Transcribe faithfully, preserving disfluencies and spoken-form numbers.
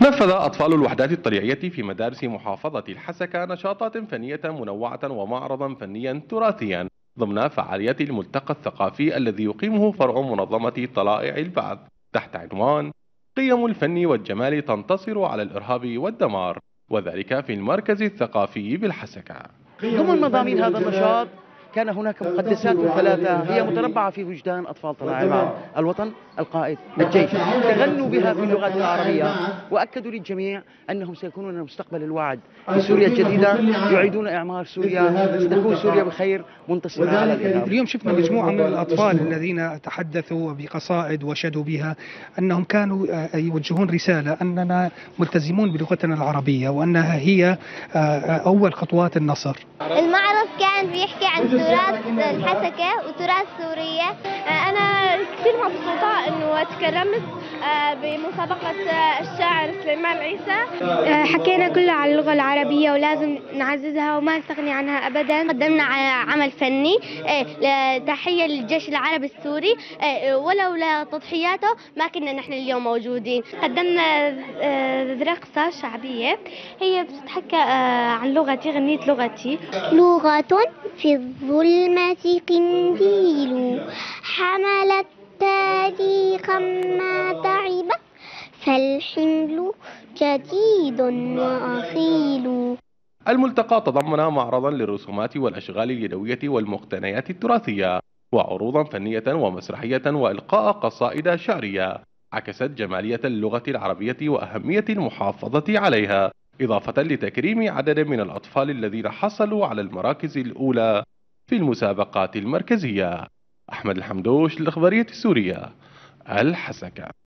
نفذ أطفال الوحدات الطليعية في مدارس محافظة الحسكة نشاطات فنية منوعة ومعرضا فنيا تراثيا ضمن فعاليات الملتقى الثقافي الذي يقيمه فرع منظمة طلائع البعث تحت عنوان قيم الفن والجمال تنتصر على الإرهاب والدمار، وذلك في المركز الثقافي بالحسكة. ضمن مضامين هذا النشاط كان هناك مقدسات ثلاثة هي متربعة في وجدان أطفال طلائع الوطن، القائد، الجيش، تغنوا بها في اللغات العربية وأكدوا للجميع أنهم سيكونون مستقبل الوعد في سوريا الجديدة، يعيدون إعمار سوريا، ستكون سوريا بخير منتصرة على الإرهاب. اليوم شفنا مجموعة من الأطفال الذين تحدثوا بقصائد وشدوا بها أنهم كانوا يوجهون رسالة أننا ملتزمون بلغتنا العربية وأنها هي أول خطوات النصر. المعرض كان بيحكي عن تراث الحسكة وتراث سوريا. أنا كثير مبسوطة إنه تكرمت بمسابقة الشاعر سليمان عيسى. حكينا كله عن اللغة العربية ولازم نعززها وما نستغني عنها أبدا. قدمنا عمل فني تحية للجيش العربي السوري، ولولا تضحياته ما كنا نحن اليوم موجودين. قدمنا رقصة شعبية هي بتتحكى عن لغتي، غنية لغتي. لغة في الظلمة قنديل حملت تاريخا ما تعب، فالحمل جديد وأصيل. الملتقى تضمن معرضا للرسومات والأشغال اليدوية والمقتنيات التراثية وعروضا فنية ومسرحية وإلقاء قصائد شعرية عكست جمالية اللغة العربية وأهمية المحافظة عليها، إضافة لتكريم عدد من الأطفال الذين حصلوا على المراكز الأولى في المسابقات المركزية. أحمد الحمدوش للإخبارية السورية، الحسكة.